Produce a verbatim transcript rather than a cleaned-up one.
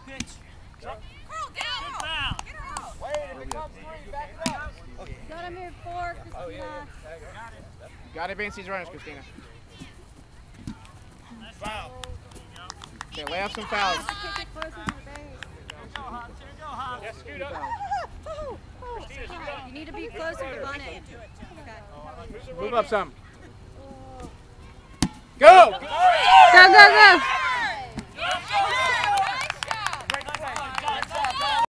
pitch. Girl, get out! Get out! Wait, if it comes three, back it up. Gotta move four, Christina. Got it. Got to advance these runners, Christina. Foul. Okay, lay off some fouls. Kick it closer to the base. Go, Hobbs. Here we go, Hobbs. Yeah, scoot up. Christina, scoot up. You need to be closer to run it. Okay. Move up some. Go! Go, go, go!